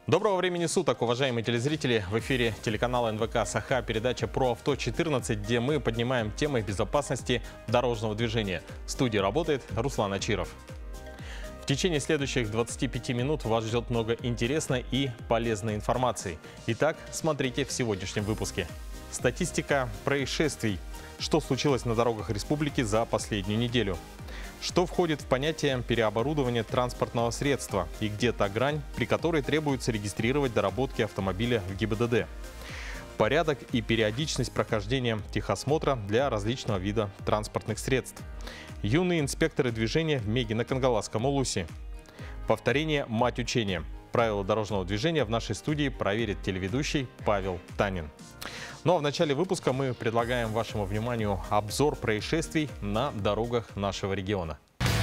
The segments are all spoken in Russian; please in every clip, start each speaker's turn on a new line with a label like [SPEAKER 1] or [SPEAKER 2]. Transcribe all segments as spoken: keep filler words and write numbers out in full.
[SPEAKER 1] Доброго времени суток, уважаемые телезрители! В эфире телеканала эн вэ ка «Саха» передача про авто четырнадцать, где мы поднимаем темы безопасности дорожного движения. В студии работает Руслан Ачиров. В течение следующих двадцати пяти минут вас ждет много интересной и полезной информации. Итак, смотрите в сегодняшнем выпуске. Статистика происшествий. Что случилось на дорогах республики за последнюю неделю? Что входит в понятие переоборудования транспортного средства и где та грань, при которой требуется регистрировать доработки автомобиля в гэ и бэ дэ дэ? Порядок и периодичность прохождения техосмотра для различного вида транспортных средств. Юные инспекторы движения в Мегино-Кангаласском улусе. Повторение «Мать учения». Правила дорожного движения в нашей студии проверит телеведущий Павел Танин. Ну а в начале выпуска мы предлагаем вашему вниманию обзор происшествий на дорогах нашего региона.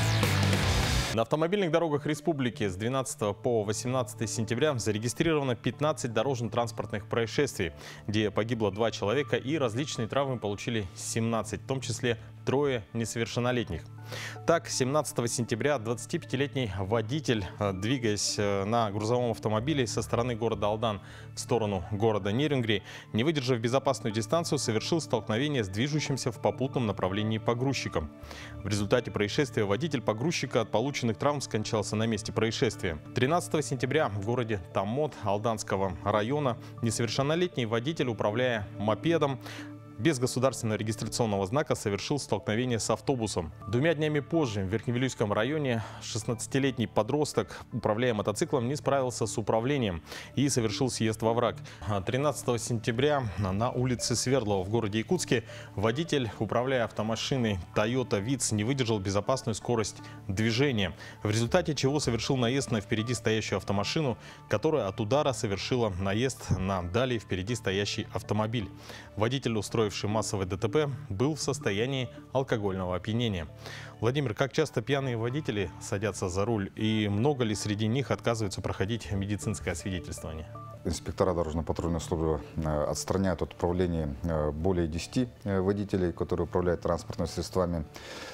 [SPEAKER 1] На автомобильных дорогах республики с двенадцатого по восемнадцатое сентября зарегистрировано пятнадцать дорожно-транспортных происшествий, где погибло два человека и различные травмы получили семнадцать, в том числе трое несовершеннолетних. Так, семнадцатого сентября двадцатипятилетний водитель, двигаясь на грузовом автомобиле со стороны города Алдан в сторону города Нерюнгри, не выдержав безопасную дистанцию, совершил столкновение с движущимся в попутном направлении погрузчиком. В результате происшествия водитель погрузчика от полученных травм скончался на месте происшествия. тринадцатого сентября в городе Томмот Алданского района несовершеннолетний водитель, управляя мопедом, без государственного регистрационного знака совершил столкновение с автобусом. Двумя днями позже в Верхневилюйском районе шестнадцатилетний подросток, управляя мотоциклом, не справился с управлением и совершил съезд во враг. тринадцатого сентября на улице Свердлова в городе Якутске водитель, управляя автомашиной Toyota Vitz, не выдержал безопасную скорость движения, в результате чего совершил наезд на впереди стоящую автомашину, которая от удара совершила наезд на далее впереди стоящий автомобиль. Водитель, устроивший массовое дэ тэ пэ, был в состоянии алкогольного опьянения. Владимир, как часто пьяные водители садятся за руль и много ли среди них отказываются проходить медицинское освидетельствование?
[SPEAKER 2] Инспектора дорожно-патрульной службы отстраняют от управления более десяти водителей, которые управляют транспортными средствами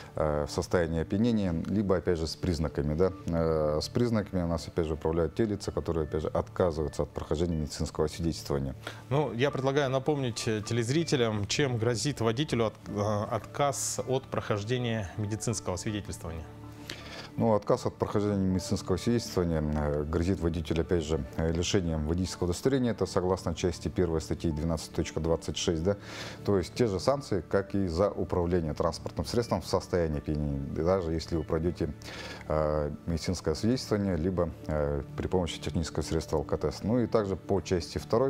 [SPEAKER 2] в состоянии опьянения, либо, опять же, с признаками. Да? С признаками у нас, опять же, управляют те лица, которые, опять же, отказываются от прохождения медицинского освидетельствования.
[SPEAKER 1] Ну, я предлагаю напомнить телезрителям, чем грозит водителю от, отказ от прохождения медицинского освидетельствования.
[SPEAKER 2] Ну, отказ от прохождения медицинского свидетельствования грозит водителю, опять же, лишением водительского удостоверения. Это согласно части первой статьи двенадцать точка двадцать шесть. Да? То есть те же санкции, как и за управление транспортным средством в состоянии опьянения. Даже если вы пройдете э, медицинское свидетельствование, либо э, при помощи технического средства алкотест. Ну и также по части второй,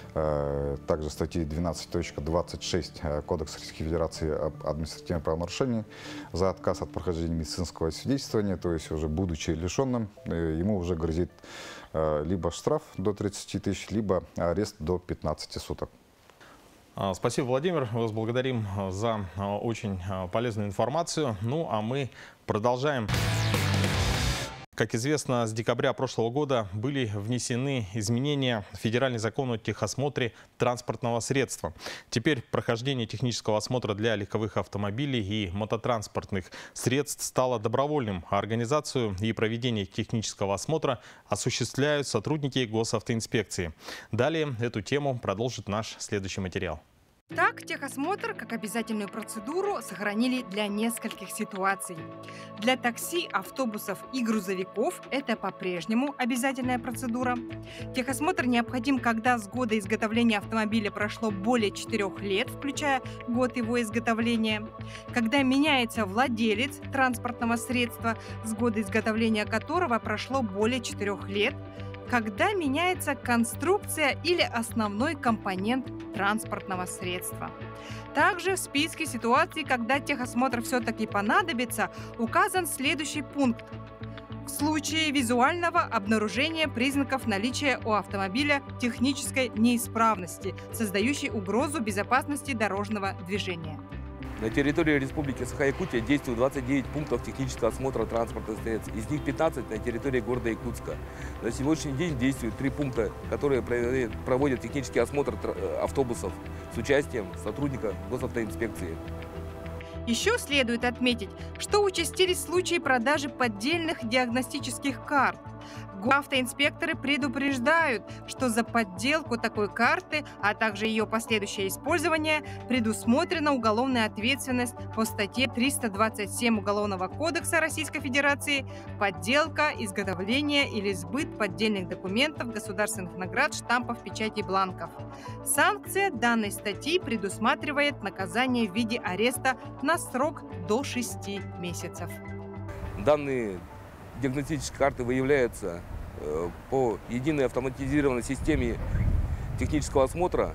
[SPEAKER 2] э, также статьи двенадцать точка двадцать шесть Кодекса Российской Федерации об административном правонарушении за отказ от прохождения медицинского свидетельствования, то есть уже будучи лишенным, ему уже грозит либо штраф до тридцати тысяч, либо арест до пятнадцати суток.
[SPEAKER 1] Спасибо, Владимир. Вас благодарим за очень полезную информацию. Ну, а мы продолжаем. Как известно, с декабря прошлого года были внесены изменения в федеральный закон о техосмотре транспортного средства. Теперь прохождение технического осмотра для легковых автомобилей и мототранспортных средств стало добровольным, а организацию и проведение технического осмотра осуществляют сотрудники госавтоинспекции. Далее эту тему продолжит наш следующий материал.
[SPEAKER 3] Так, техосмотр как обязательную процедуру сохранили для нескольких ситуаций. Для такси, автобусов и грузовиков это по-прежнему обязательная процедура. Техосмотр необходим, когда с года изготовления автомобиля прошло более четырёх лет, включая год его изготовления. Когда меняется владелец транспортного средства, с года изготовления которого прошло более четырёх лет. Когда меняется конструкция или основной компонент транспортного средства. Также в списке ситуаций, когда техосмотр все-таки понадобится, указан следующий пункт. В случае визуального обнаружения признаков наличия у автомобиля технической неисправности, создающей угрозу безопасности дорожного движения.
[SPEAKER 4] На территории Республики Саха-Якутия действует двадцать девять пунктов технического осмотра транспортных средств. Из них пятнадцать на территории города Якутска. На сегодняшний день действуют три пункта, которые проводят технический осмотр автобусов с участием сотрудника госавтоинспекции.
[SPEAKER 3] Еще следует отметить, что участились случаи продажи поддельных диагностических карт. Автоинспекторы предупреждают, что за подделку такой карты, а также ее последующее использование предусмотрена уголовная ответственность по статье триста двадцать семь Уголовного кодекса Российской Федерации «Подделка, изготовление или сбыт поддельных документов, государственных наград, штампов, печатей, бланков». Санкция данной статьи предусматривает наказание в виде ареста на срок до шести месяцев.
[SPEAKER 4] Данные диагностические карты выявляются э, по единой автоматизированной системе технического осмотра,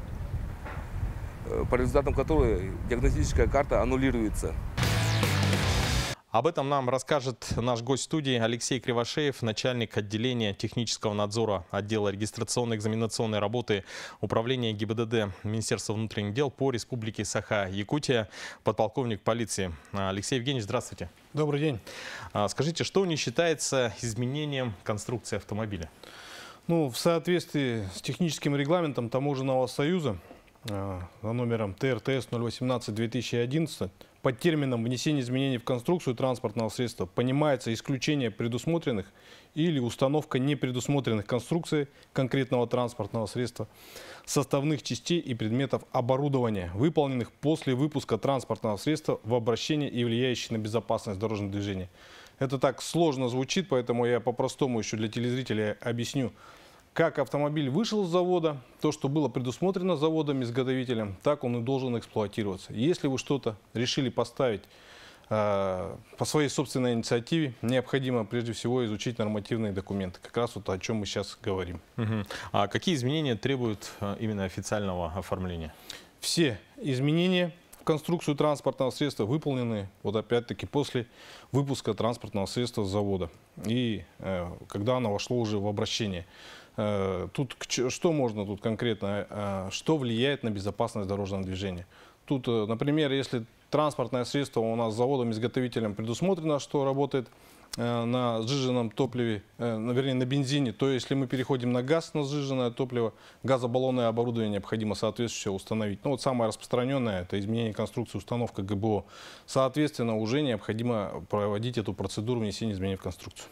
[SPEAKER 4] э, по результатам которой диагностическая карта аннулируется.
[SPEAKER 1] Об этом нам расскажет наш гость студии Алексей Кривошеев, начальник отделения технического надзора отдела регистрационной экзаменационной работы Управления ГИБДД Министерства внутренних дел по Республике Саха-Якутия, подполковник полиции. Алексей Евгеньевич, здравствуйте.
[SPEAKER 5] Добрый день.
[SPEAKER 1] Скажите, что не считается изменением конструкции автомобиля?
[SPEAKER 5] Ну, в соответствии с техническим регламентом Таможенного союза за номером Т Р Т С ноль восемнадцать две тысячи одиннадцать под термином «внесение изменений в конструкцию транспортного средства» понимается исключение предусмотренных или установка непредусмотренных конструкций конкретного транспортного средства, составных частей и предметов оборудования, выполненных после выпуска транспортного средства в обращение и влияющих на безопасность дорожного движения. Это так сложно звучит, поэтому я по-простому еще для телезрителей объясню. Как автомобиль вышел с завода, то, что было предусмотрено заводом-изготовителем, так он и должен эксплуатироваться. Если вы что-то решили поставить э, по своей собственной инициативе, необходимо прежде всего изучить нормативные документы. Как раз вот о чем мы сейчас говорим.
[SPEAKER 1] Угу. А какие изменения требуют именно официального оформления?
[SPEAKER 5] Все изменения в конструкцию транспортного средства выполнены, вот опять-таки, после выпуска транспортного средства с завода. И э, когда оно вошло уже в обращение. Тут что можно тут конкретно, что влияет на безопасность дорожного движения? Тут, например, если транспортное средство у нас заводом-изготовителем предусмотрено, что работает на сжиженном топливе, вернее на бензине, то если мы переходим на газ, на сжиженное топливо, газобаллонное оборудование необходимо соответствующее установить. Ну вот самое распространенное — это изменение конструкции, установка Г Б О. Соответственно, уже необходимо проводить эту процедуру внесения изменений в конструкцию.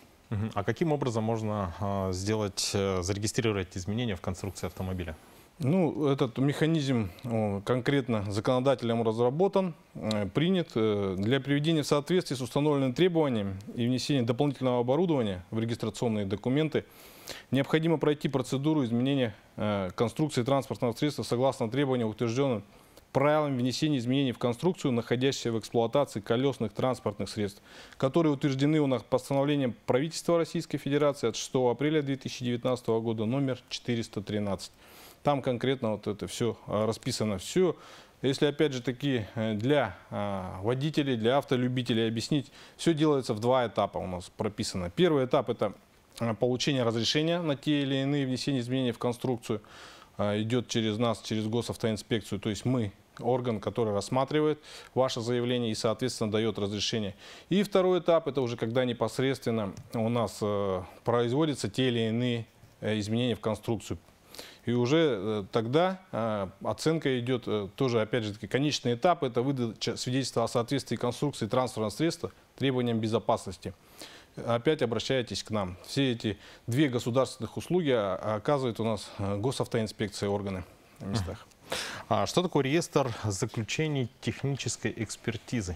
[SPEAKER 1] А каким образом можно э, сделать, э, зарегистрировать изменения в конструкции автомобиля?
[SPEAKER 5] Ну, этот механизм о, конкретно законодателем разработан, э, принят. Э, для приведения в соответствии с установленными требованиями и внесения дополнительного оборудования в регистрационные документы необходимо пройти процедуру изменения э, конструкции транспортного средства согласно требованиям, утвержденным правилам внесения изменений в конструкцию, находящейся в эксплуатации колесных транспортных средств, которые утверждены у нас постановлением правительства Российской Федерации от шестого апреля две тысячи девятнадцатого года номер четыреста тринадцать. Там конкретно вот это все расписано. Все, если опять же таки для водителей, для автолюбителей объяснить, все делается в два этапа у нас прописано. Первый этап — это получение разрешения на те или иные внесения изменений в конструкцию. Идет через нас, через госавтоинспекцию, то есть мы орган, который рассматривает ваше заявление и, соответственно, дает разрешение. И второй этап — это уже когда непосредственно у нас э, производятся те или иные э, изменения в конструкцию. И уже э, тогда э, оценка идет, э, тоже, опять же, таки, конечный этап — это выдача свидетельства о соответствии конструкции транспортного средства требованиям безопасности. Опять обращайтесь к нам. Все эти две государственных услуги оказывают у нас госавтоинспекция, органы на местах.
[SPEAKER 1] А что такое реестр заключений технической экспертизы?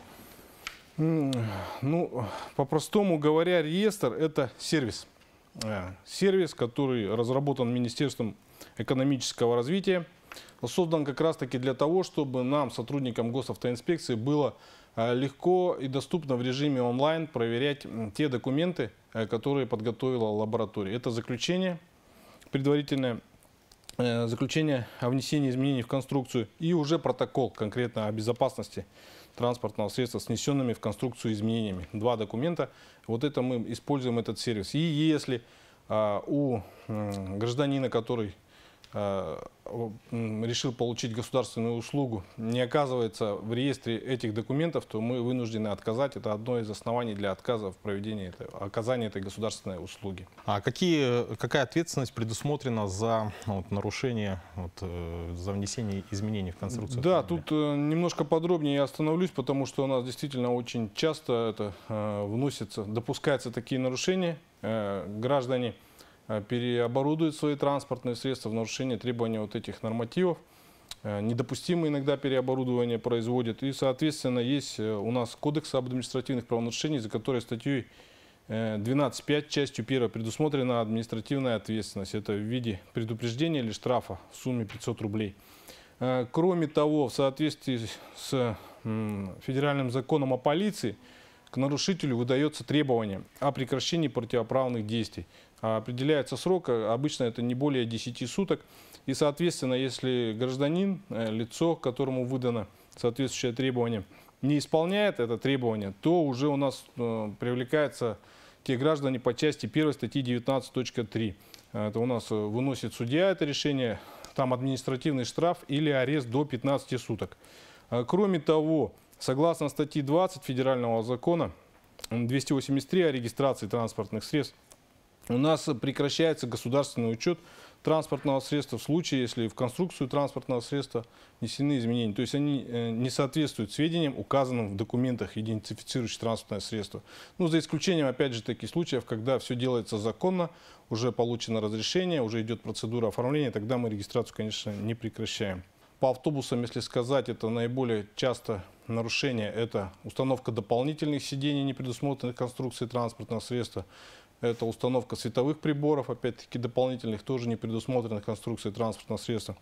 [SPEAKER 5] Ну, по-простому говоря, реестр — это сервис. Сервис, который разработан Министерством экономического развития, создан как раз-таки для того, чтобы нам, сотрудникам госавтоинспекции, было легко и доступно в режиме онлайн проверять те документы, которые подготовила лаборатория. Это заключение, предварительное заключение о внесении изменений в конструкцию и уже протокол конкретно о безопасности транспортного средства с внесенными в конструкцию изменениями. Два документа. Вот это мы используем, этот сервис. И если а, у м, гражданина, который э, решил получить государственную услугу, не оказывается в реестре этих документов, то мы вынуждены отказать. Это одно из оснований для отказа в проведении, этой, оказания этой государственной услуги.
[SPEAKER 1] А какие, какая ответственность предусмотрена за вот, нарушение, вот, э, за внесение изменений в конструкцию?
[SPEAKER 5] Да, тут э, немножко подробнее я остановлюсь, потому что у нас действительно очень часто это э, вносится, допускаются такие нарушения. Э, граждане переоборудуют свои транспортные средства в нарушение требований вот этих нормативов. Недопустимое иногда переоборудование производят. И, соответственно, есть у нас Кодекс об административных правонарушениях, за которой статьей двенадцать пять частью первой предусмотрена административная ответственность. Это в виде предупреждения или штрафа в сумме пятьсот рублей. Кроме того, в соответствии с федеральным законом о полиции, к нарушителю выдается требование о прекращении противоправных действий. Определяется срок, обычно это не более десяти суток. И, соответственно, если гражданин, лицо, которому выдано соответствующее требование, не исполняет это требование, то уже у нас э, привлекаются те граждане по части первой статьи девятнадцать точка три. Это у нас выносит судья это решение, там административный штраф или арест до пятнадцати суток. Кроме того, согласно статье двадцать федерального закона двести восемьдесят три о регистрации транспортных средств, у нас прекращается государственный учет транспортного средства в случае, если в конструкцию транспортного средства внесены изменения. То есть они не соответствуют сведениям, указанным в документах, идентифицирующих транспортное средство. Ну, за исключением, опять же, таких случаев, когда все делается законно, уже получено разрешение, уже идет процедура оформления, тогда мы регистрацию, конечно, не прекращаем. По автобусам, если сказать, это наиболее часто нарушение, это установка дополнительных сидений, не предусмотренных конструкцией транспортного средства. Это установка световых приборов, опять-таки дополнительных, тоже не предусмотренных конструкцией транспортного средства.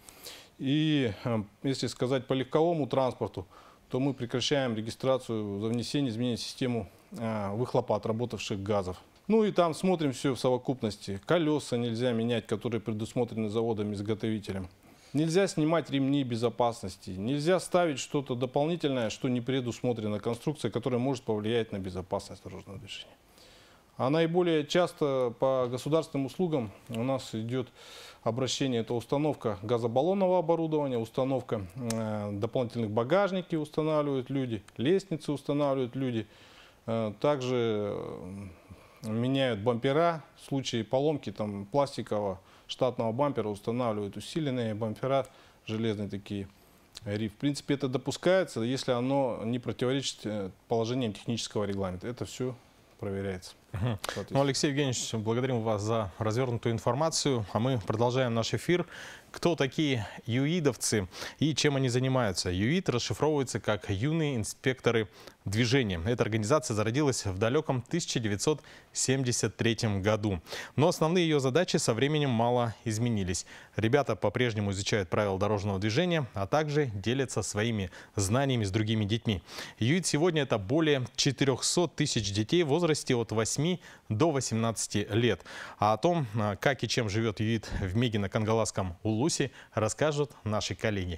[SPEAKER 5] И если сказать по легковому транспорту, то мы прекращаем регистрацию за внесение изменений в систему выхлопа отработавших газов. Ну и там смотрим все в совокупности. Колеса нельзя менять, которые предусмотрены заводом-изготовителем. Нельзя снимать ремни безопасности. Нельзя ставить что-то дополнительное, что не предусмотрено конструкцией, которая может повлиять на безопасность дорожного движения. А наиболее часто по государственным услугам у нас идет обращение, это установка газобаллонного оборудования, установка э, дополнительных багажников устанавливают люди, лестницы устанавливают люди, э, также э, меняют бампера, в случае поломки там, пластикового штатного бампера устанавливают усиленные бампера, железные такие. В принципе, это допускается, если оно не противоречит положениям технического регламента. Это все проверяется.
[SPEAKER 1] Ну, Алексей Евгеньевич, благодарим вас за развернутую информацию. А мы продолжаем наш эфир. Кто такие юидовцы и чем они занимаются? ЮИД расшифровывается как «Юные инспекторы движения». Эта организация зародилась в далеком тысяча девятьсот семьдесят третьем году. Но основные ее задачи со временем мало изменились. Ребята по-прежнему изучают правила дорожного движения, а также делятся своими знаниями с другими детьми. ЮИД сегодня это более четырёхсот тысяч детей в возрасте от восьми до восемнадцати лет. А о том, как и чем живет ЮИД в Мегино-Кангаласском Улусе, расскажут наши коллеги.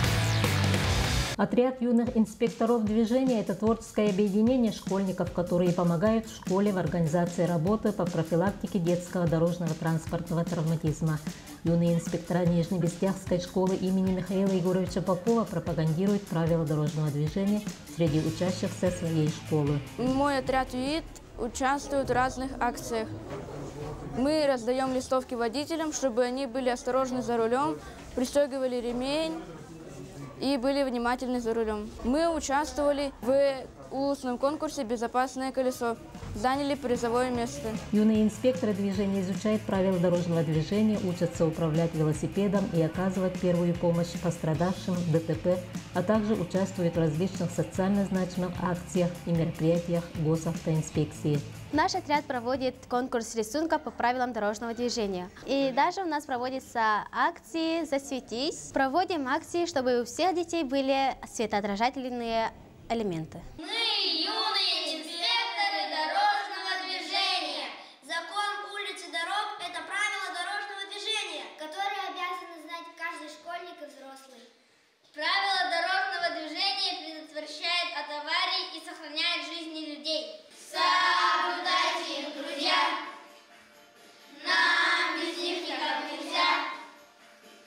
[SPEAKER 6] Отряд юных инспекторов движения – это творческое объединение школьников, которые помогают в школе в организации работы по профилактике детского дорожного транспортного травматизма. Юные инспектора Нижнебестяхской школы имени Михаила Егоровича Попова пропагандируют правила дорожного движения среди учащихся своей школы.
[SPEAKER 7] Мой отряд ЮИД участвует в разных акциях. Мы раздаем листовки водителям, чтобы они были осторожны за рулем, пристегивали ремень и были внимательны за рулем. Мы участвовали в улусном конкурсе «Безопасное колесо», заняли призовое место.
[SPEAKER 6] Юные инспекторы движения изучают правила дорожного движения, учатся управлять велосипедом и оказывать первую помощь пострадавшим в ДТП, а также участвуют в различных социально значимых акциях и мероприятиях госавтоинспекции.
[SPEAKER 8] Наш отряд проводит конкурс рисунка по правилам дорожного движения. И даже у нас проводятся акции «Засветись». Проводим акции, чтобы у всех детей были светоотражательные элементы.
[SPEAKER 9] Мы юные инспекторы дорожного движения. Закон улиц и дорог – это правила дорожного движения, которые обязаны знать каждый школьник и взрослый. Правила дорожного движения предотвращают от аварий и сохраняют жизни людей. Соблюдайте их, друзья. Нам без них никак нельзя.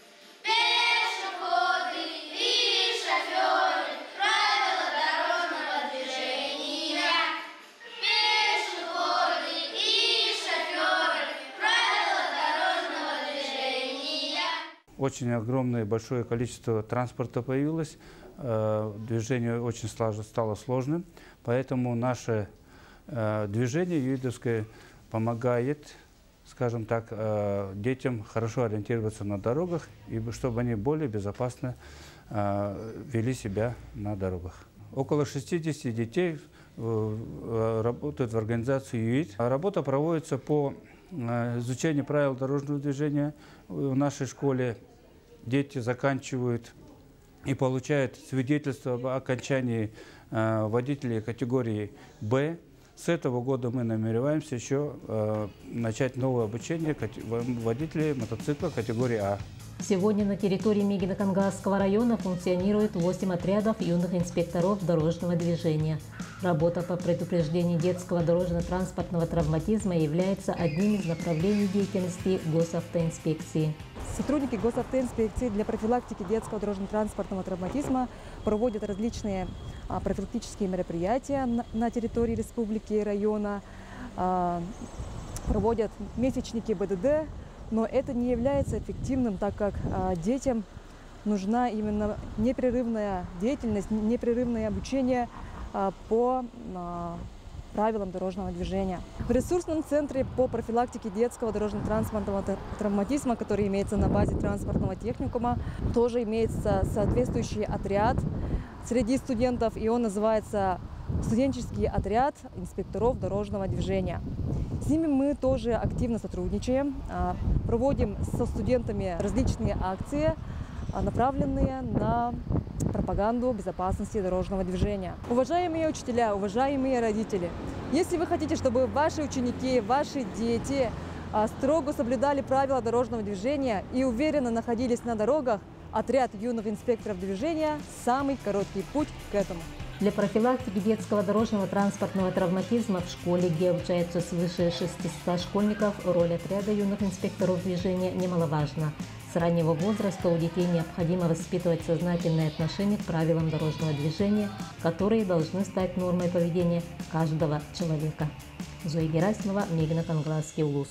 [SPEAKER 10] очень огромное большое количество транспорта появилось, движение очень стало сложным, поэтому наше движение юидовское помогает, скажем так, детям хорошо ориентироваться на дорогах, и чтобы они более безопасно вели себя на дорогах. Около шестидесяти детей работают в организации ЮИД. Работа проводится по изучению правил дорожного движения. В нашей школе дети заканчивают и получают свидетельство об окончании водителей категории «Б». С этого года мы намереваемся еще начать новое обучение водителей мотоцикла категории «А».
[SPEAKER 6] Сегодня на территории Мегино-Кангаласского района функционирует восемь отрядов юных инспекторов дорожного движения. Работа по предупреждению детского дорожно-транспортного травматизма является одним из направлений деятельности госавтоинспекции.
[SPEAKER 11] Сотрудники госавтоинспекции для профилактики детского дорожно-транспортного травматизма проводят различные а, профилактические мероприятия на, на территории республики и района, а, проводят месячники БДД, но это не является эффективным, так как а, детям нужна именно непрерывная деятельность, непрерывное обучение а, по а, правилам дорожного движения. В ресурсном центре по профилактике детского дорожно-транспортного травматизма, который имеется на базе транспортного техникума, тоже имеется соответствующий отряд среди студентов, и он называется студенческий отряд инспекторов дорожного движения. С ними мы тоже активно сотрудничаем, проводим со студентами различные акции, направленные на пропаганду безопасности дорожного движения. Уважаемые учителя, уважаемые родители, если вы хотите, чтобы ваши ученики, ваши дети строго соблюдали правила дорожного движения и уверенно находились на дорогах, отряд юных инспекторов движения – самый короткий путь к этому.
[SPEAKER 6] Для профилактики детского дорожного транспортного травматизма в школе, где обучается свыше шестисот школьников, роль отряда юных инспекторов движения немаловажна. С раннего возраста у детей необходимо воспитывать сознательное отношение к правилам дорожного движения, которые должны стать нормой поведения каждого человека. Зоя Герасимова, Мегино-Кангаласский улус.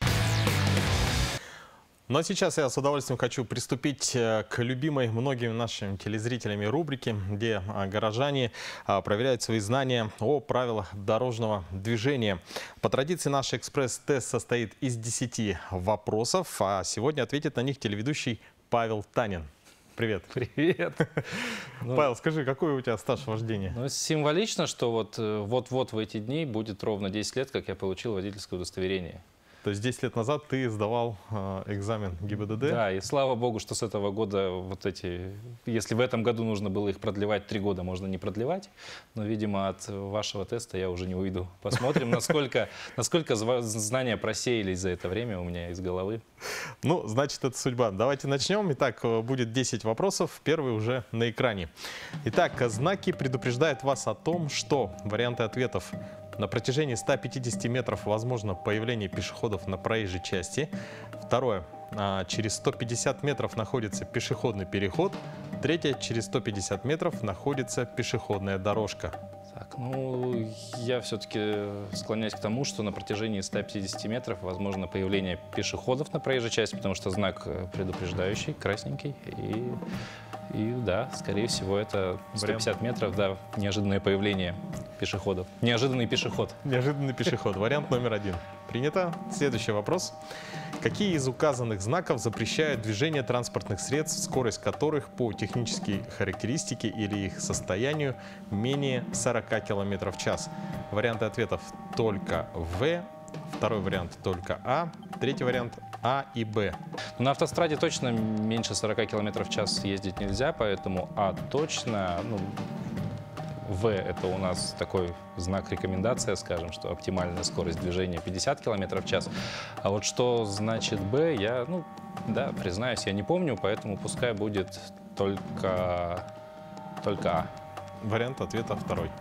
[SPEAKER 1] Ну а сейчас я с удовольствием хочу приступить к любимой многими нашими телезрителями рубрике, где горожане проверяют свои знания о правилах дорожного движения. По традиции наш экспресс-тест состоит из десяти вопросов, а сегодня ответит на них телеведущий Павел Танин. Привет.
[SPEAKER 12] Привет.
[SPEAKER 1] Павел, скажи, какой у тебя стаж вождения?
[SPEAKER 12] Ну, символично, что вот вот-вот в эти дни будет ровно десять лет, как я получил водительское удостоверение.
[SPEAKER 1] То есть десять лет назад ты сдавал э, экзамен ГИБДД?
[SPEAKER 12] Да, и слава богу, что с этого года вот эти, если в этом году нужно было их продлевать три года, можно не продлевать, но, видимо, от вашего теста я уже не уйду. Посмотрим, насколько, насколько знания просеялись за это время у меня из головы.
[SPEAKER 1] Ну, значит, это судьба. Давайте начнем. Итак, будет десять вопросов. Первый уже на экране. Итак, знаки предупреждают вас о том, что варианты ответов: на протяжении ста пятидесяти метров возможно появление пешеходов на проезжей части. Второе. Через сто пятьдесят метров находится пешеходный переход. Третье. Через сто пятьдесят метров находится пешеходная дорожка.
[SPEAKER 12] Так, ну, я все-таки склоняюсь к тому, что на протяжении ста пятидесяти метров возможно появление пешеходов на проезжей части, потому что знак предупреждающий, красненький. И, и да, скорее всего, это сто пятьдесят метров, да, неожиданное появление пешеходов. Неожиданный пешеход.
[SPEAKER 1] Неожиданный пешеход. Вариант номер один. Принято. Следующий вопрос. Какие из указанных знаков запрещают движение транспортных средств, скорость которых по технической характеристике или их состоянию менее сорока километров в час? Варианты ответов: только В. Второй вариант — только А. Третий вариант — А и Б.
[SPEAKER 12] На автостраде точно меньше сорока километров в час ездить нельзя, поэтому А точно. Ну, В — это у нас такой знак рекомендация, скажем, что оптимальная скорость движения пятьдесят километров в час. А вот что значит Б, я, ну, да, признаюсь, я не помню, поэтому пускай будет только, только А.
[SPEAKER 1] Вариант ответа второй.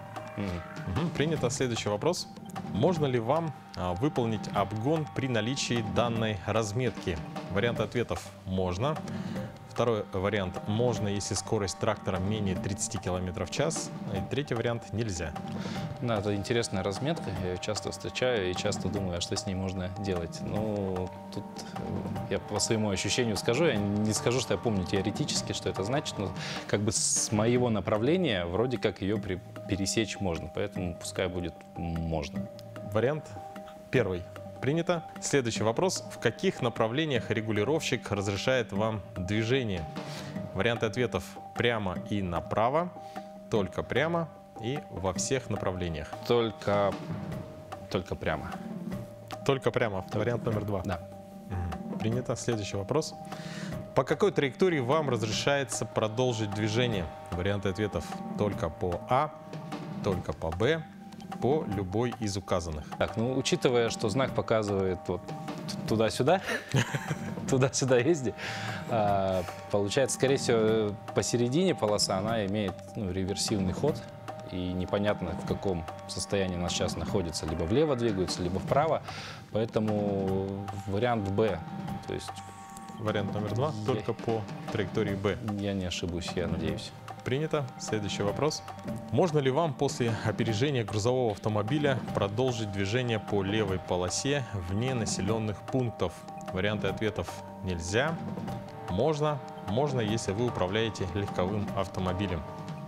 [SPEAKER 12] Mm.
[SPEAKER 1] Угу. Принято. Следующий вопрос. Можно ли вам а, выполнить обгон при наличии данной разметки? Варианты ответов: можно. Второй вариант. Можно, если скорость трактора менее тридцати километров в час. И третий вариант. Нельзя.
[SPEAKER 12] Да, это интересная разметка. Я ее часто встречаю и часто думаю, а что с ней можно делать. Ну, тут я по своему ощущению скажу. Я не скажу, что я помню теоретически, что это значит, но как бы с моего направления вроде как ее пересечь можно. Поэтому пускай будет можно.
[SPEAKER 1] Вариант первый. Принято. Следующий вопрос. В каких направлениях регулировщик разрешает вам движение? Варианты ответов: прямо и направо, только прямо и во всех направлениях.
[SPEAKER 12] Только, только прямо.
[SPEAKER 1] Только прямо. Вариант номер два.
[SPEAKER 12] Да.
[SPEAKER 1] Угу. Принято. Следующий вопрос. По какой траектории вам разрешается продолжить движение? Варианты ответов: только по А, только по Б, по любой из указанных.
[SPEAKER 12] Так, ну, учитывая, что знак показывает вот туда-сюда, туда-сюда езди, а, получается, скорее всего, посередине полоса она имеет ну, реверсивный ход, и непонятно, в каком состоянии она сейчас находится, либо влево двигается, либо вправо, поэтому вариант Б, то есть...
[SPEAKER 1] Вариант номер два, я... только по траектории Б.
[SPEAKER 12] Я не ошибусь, я надеюсь.
[SPEAKER 1] Принято. Следующий вопрос. Можно ли вам после опережения грузового автомобиля продолжить движение по левой полосе вне населенных пунктов? Варианты ответов: нельзя, можно, можно, если вы управляете легковым автомобилем.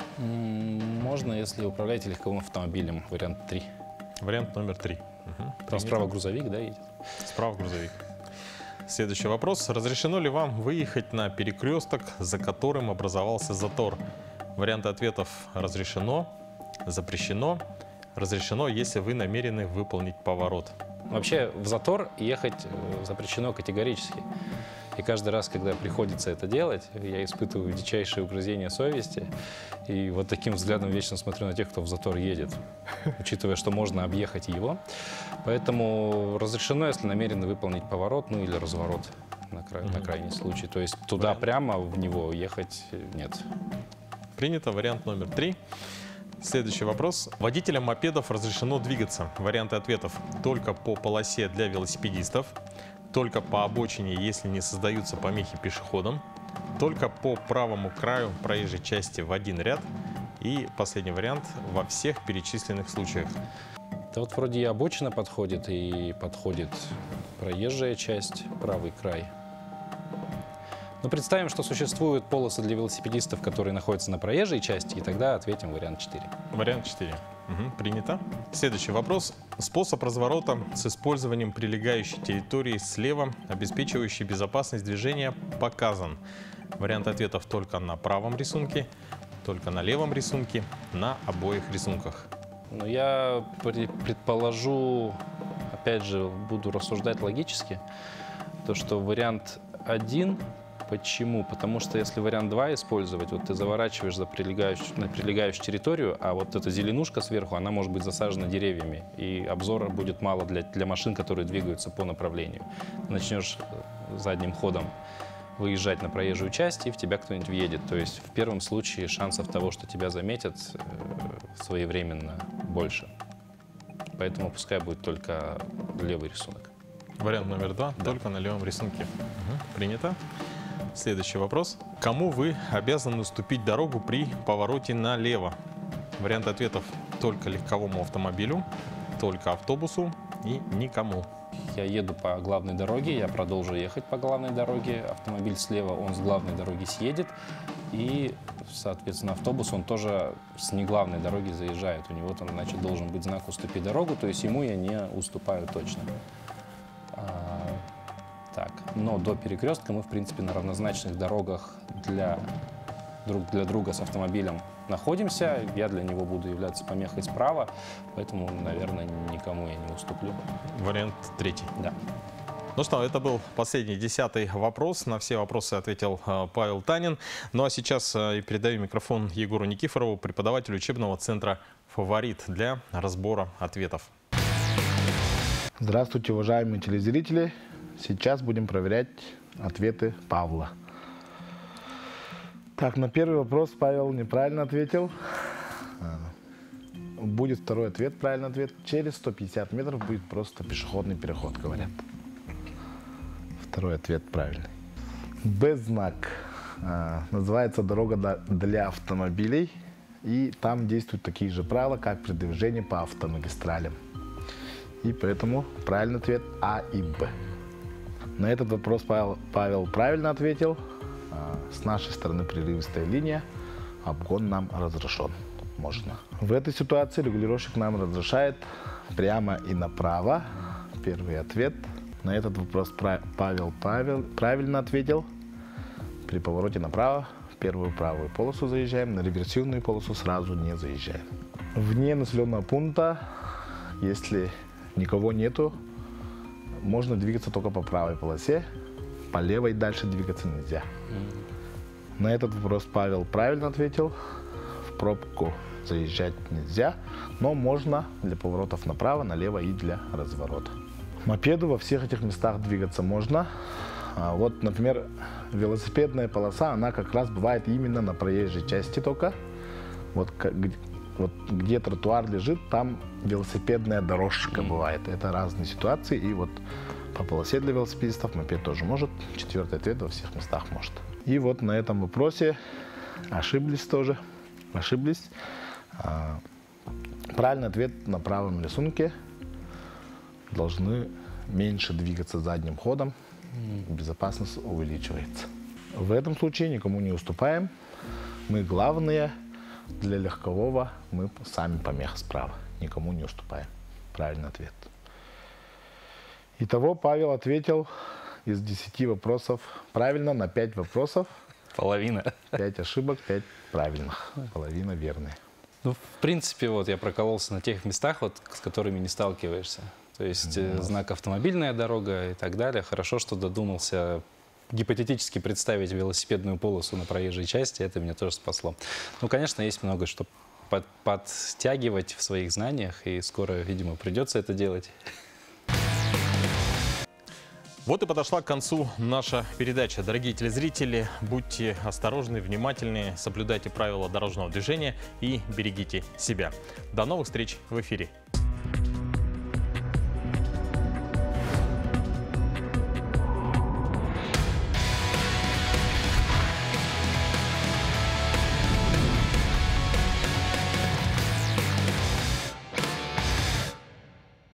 [SPEAKER 12] Можно, если управляете легковым автомобилем. Вариант три.
[SPEAKER 1] Вариант номер три. Угу.
[SPEAKER 12] Там справа грузовик, да, едет?
[SPEAKER 1] Справа грузовик. Следующий вопрос. Разрешено ли вам выехать на перекресток, за которым образовался затор? Варианты ответов: разрешено, запрещено, разрешено, если вы намерены выполнить поворот.
[SPEAKER 12] Вообще в затор ехать запрещено категорически. И каждый раз, когда приходится это делать, я испытываю дичайшее угрызение совести. И вот таким взглядом вечно смотрю на тех, кто в затор едет, учитывая, что можно объехать его. Поэтому разрешено, если намерены выполнить поворот, ну или разворот на, край, mm-hmm. на крайний случай. То есть туда Вариант. прямо в него ехать нет.
[SPEAKER 1] Принято. Вариант номер три. Следующий вопрос. Водителям мопедов разрешено двигаться. Варианты ответов: только по полосе для велосипедистов, только по обочине, если не создаются помехи пешеходам, только по правому краю проезжей части в один ряд и последний вариант: во всех перечисленных случаях.
[SPEAKER 12] Да вот вроде и обочина подходит, и подходит проезжая часть, правый край. Но представим, что существуют полосы для велосипедистов, которые находятся на проезжей части, и тогда ответим вариант четыре.
[SPEAKER 1] Вариант четыре. Угу, принято. Следующий вопрос. Способ разворота с использованием прилегающей территории слева, обеспечивающий безопасность движения, показан. Вариант ответов: только на правом рисунке, только на левом рисунке, на обоих рисунках.
[SPEAKER 12] Ну, я предположу, опять же, буду рассуждать логически, то, что вариант один. Почему? Потому что если вариант два использовать, вот ты заворачиваешь за прилегающую, на прилегающую территорию, а вот эта зеленушка сверху, она может быть засажена деревьями, и обзора будет мало для, для машин, которые двигаются по направлению. Ты начнешь задним ходом выезжать на проезжую часть, и в тебя кто-нибудь въедет. То есть в первом случае шансов того, что тебя заметят, своевременно больше. Поэтому пускай будет только левый рисунок.
[SPEAKER 1] Вариант номер два, да. Только на левом рисунке. Угу. Принято. Следующий вопрос. Кому вы обязаны уступить дорогу при повороте налево? Вариант ответов: только легковому автомобилю, только автобусу и никому.
[SPEAKER 12] Я еду по главной дороге, я продолжу ехать по главной дороге. Автомобиль слева, он с главной дороги съедет. И, соответственно, автобус, он тоже с неглавной дороги заезжает. У него там, значит, должен быть знак «Уступи дорогу», то есть ему я не уступаю точно. Так, но до перекрестка мы, в принципе, на равнозначных дорогах для друг для друга с автомобилем находимся. Я для него буду являться помехой справа, поэтому, наверное, никому я не уступлю.
[SPEAKER 1] Вариант третий.
[SPEAKER 12] Да.
[SPEAKER 1] Ну что, это был последний, десятый вопрос. На все вопросы ответил э, Павел Танин. Ну а сейчас э, передаю микрофон Егору Никифорову, преподавателю учебного центра «Фаворит», для разбора ответов.
[SPEAKER 13] Здравствуйте, уважаемые телезрители. Сейчас будем проверять ответы Павла. Так, на первый вопрос Павел неправильно ответил. Будет второй ответ, правильный ответ. Через сто пятьдесят метров будет просто пешеходный переход, говорят. Второй ответ правильный. Б знак. э, называется «Дорога для автомобилей». И там действуют такие же правила, как при движении по автомагистралям. И поэтому правильный ответ А и Б. На этот вопрос Павел, Павел правильно ответил. С нашей стороны прерывистая линия. Обгон нам разрешен. Можно. В этой ситуации регулировщик нам разрешает прямо и направо. Первый ответ. На этот вопрос Павел, Павел правильно ответил. При повороте направо в первую правую полосу заезжаем, на реверсивную полосу сразу не заезжаем. Вне населенного пункта, если никого нету, можно двигаться только по правой полосе, по левой дальше двигаться нельзя. На этот вопрос Павел правильно ответил. В пробку заезжать нельзя, но можно для поворотов направо, налево и для разворота. Мопеду во всех этих местах двигаться можно. А вот, например, велосипедная полоса, она как раз бывает именно на проезжей части только. Вот, вот где тротуар лежит, там велосипедная дорожка бывает. Это разные ситуации. И вот по полосе для велосипедистов мопед тоже может. Четвертый ответ: во всех местах может. И вот на этом вопросе ошиблись тоже. Ошиблись. Правильный ответ: на правом рисунке должны меньше двигаться задним ходом. Безопасность увеличивается. В этом случае никому не уступаем. Мы главные. Для легкового мы сами помеха справа. Никому не уступаем. Правильный ответ. Итого Павел ответил из десяти вопросов правильно на пять вопросов.
[SPEAKER 12] Половина.
[SPEAKER 13] пять ошибок, пять правильных. Половина верная.
[SPEAKER 12] Ну, в принципе, вот я прокололся на тех местах, вот, с которыми не сталкиваешься. То есть э, знак «автомобильная дорога» и так далее. Хорошо, что додумался гипотетически представить велосипедную полосу на проезжей части. Это меня тоже спасло. Ну, конечно, есть много что под, подтягивать в своих знаниях. И скоро, видимо, придется это делать.
[SPEAKER 1] Вот и подошла к концу наша передача. Дорогие телезрители, будьте осторожны, внимательны, соблюдайте правила дорожного движения и берегите себя. До новых встреч в эфире.